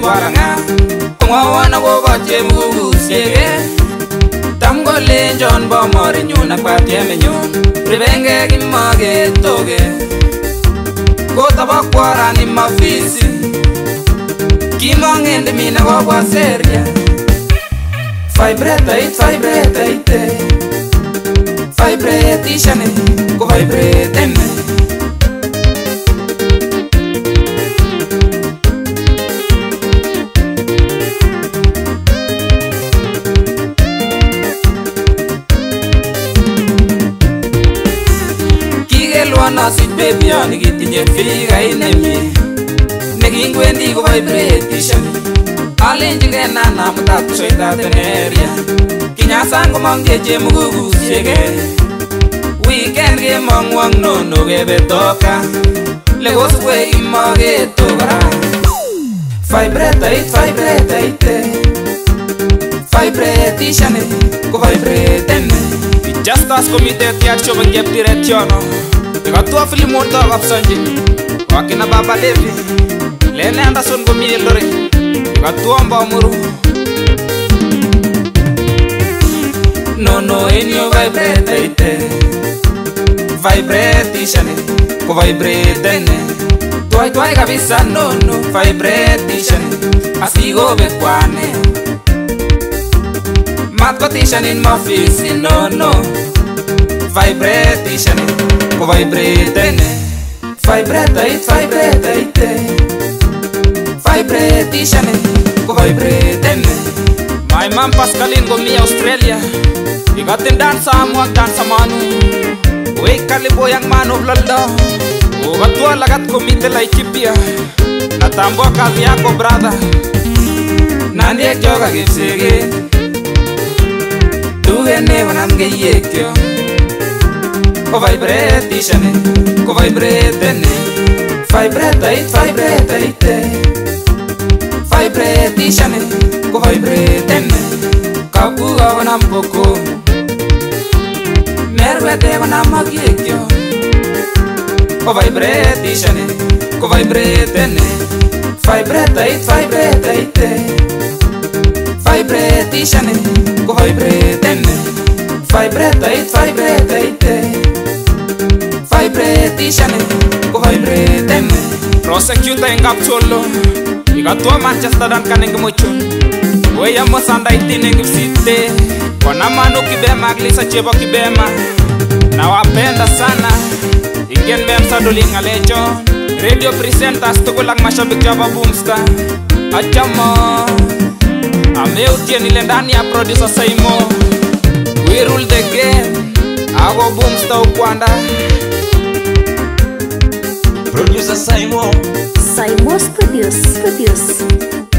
waranga Mwawana gogoche mgugusiege Tamgo lenjon bomori nyuna kwa tieme nyun Ribenge kimage toge Kota bakwara ni mafisi Kimongende mina gogwa seria Vibrator it, vibrator ite Vibrate ishane, go vibrate eme Kigelwana sweet baby on gitinye figa inemi Negingwendi go vibrate ishane Alenjige nana mutatu soita teneria Kinyasan kumangjeje mugugu siege Weekend ge mangwang nono gebe toka Legos we image togara Vibrator it, vibrator ite Vibrate ishane, go vibrate eme Just as committed tiacho bangep directiono Ega tua filimon dog of sanji Wakina baba levi Lene Anderson go mielore Katuamba muru Nono in your vibrate ite Vibrate ishane Ko vibrate ene Tuai tuai kabisa nono Vibrate ishane Asigo bekwane Matkot ishane in mafisi nono Vibrate ishane Ko vibrate ene Vibrate ite Vibrate ishane Ko vibrate ene My mom Pascaline go mi Australia Igatin dansa amuak dansa manu Wake kalibo yang manu blanda Ugatua lagat komite la ikipia Natambo kazi yako brother Nandi ek joga gipsege Dugene wanamge yekyo Ko vibrate ishane Ko vibrate ene Vibrate ite Vibrate ishane Ko vibrate ene Kabuga wanam poko Merwete wanam magyekyo Ko vibrate ishane Ko vibrate ene Vibrate ite Vibrate ishane Ko vibrate ene Vibrate ite Vibrate ishane Ko vibrate ene Prosecutor engap cholo Igatua Manchester dan kaneng gemuchun Weya mosanda itine ngipsite Kona manu kibema glisa chebo kibema Na wapenda sana Ingen memsa dolinga lecho Radio presenters tukulang mashabik jaba boomstar Achamo Ameutie nilendani ya producer Saimo We rule the game Ago boomstar ukwanda Producer Saimo Saimo's produce